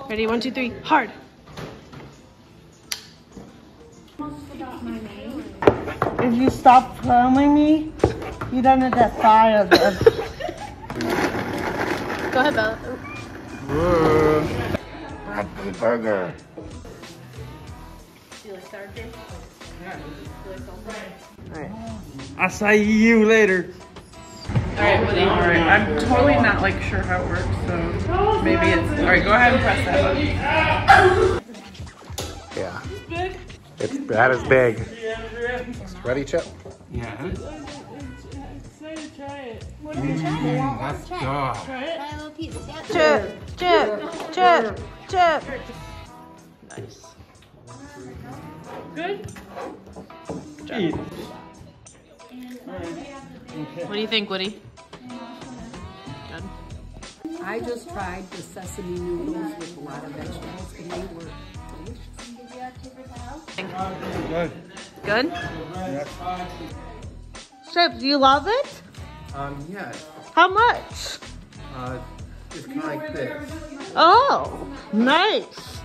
Ready? 1, 2, 3. Hard. If you stop filming me, you don't have that fire. Go ahead, Bella. Happy burger. Alright. I'll see you later. Alright, buddy. Alright, I'm totally not like sure how it works, so maybe it's. Alright, go ahead and press that button. Yeah. That is big. Ready, Chip? Yeah. Let's try it. Let's go. Try it. Try a little piece. Yep. Chip. Nice. Good? Eat. What do you think, Woody? Good. I just tried the sesame noodles with a lot of vegetables and they were delicious. Good. Good? Chip, do you love it? Yeah. How much? It's kind of like this. Oh, nice.